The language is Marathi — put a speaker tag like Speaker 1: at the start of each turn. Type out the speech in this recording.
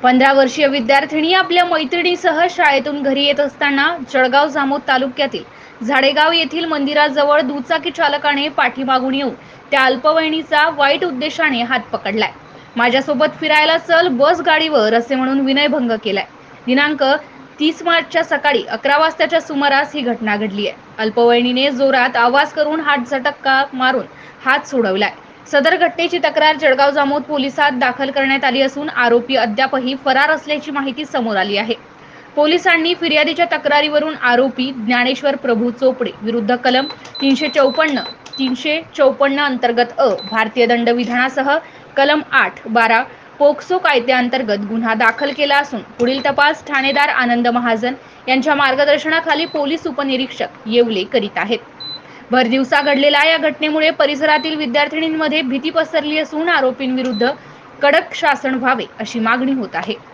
Speaker 1: 15 वर्षीय विद्यार्थिनी आपल्या मैत्रिणीसह शाळेतून घरी येत असताना जळगाव जामोद तालुक्यातील झाडेगाव येथील मंदिराजवळ दुचाकी चालकाने पाठीमागून येऊन त्या अल्पवयीनीचा वाईट उद्देशाने हात पकडलाय. माझ्यासोबत फिरायला चल बस गाडीवर असे म्हणून विनयभंग केलाय. दिनांक 30 मार्चच्या सकाळी 11 वाजताच्या सुमारास ही घटना घडली आहे. अल्पवयीनीने जोरात आवाज करून हात झटका मारून हात सोडवलाय. सदर घटनेची तक्रार जळगाव जामोद पोलिसात दाखल करण्यात आली असून आरोपी अद्यापही फरार असल्याची माहिती समोर आली आहे. पोलिसांनी फिर्यादीच्या तक्रारीवरून आरोपी ज्ञानेश्वर प्रभू चोपडे विरुद्ध कलम 354 अंतर्गत भारतीय दंडविधानासह कलम 8-12 पोक्सो कायद्याअंतर्गत गुन्हा दाखल केला असून पुढील तपास ठाणेदार आनंद महाजन यांच्या मार्गदर्शनाखाली पोलीस उपनिरीक्षक येवले करीत आहेत. भर दिवसा घडलेल्या या घटनेमुळे परिसरातील विद्यार्थिनींमध्ये भीती पसरली असून आरोपींविरुद्ध कडक शासन व्हावे अशी मागणी होत आहे.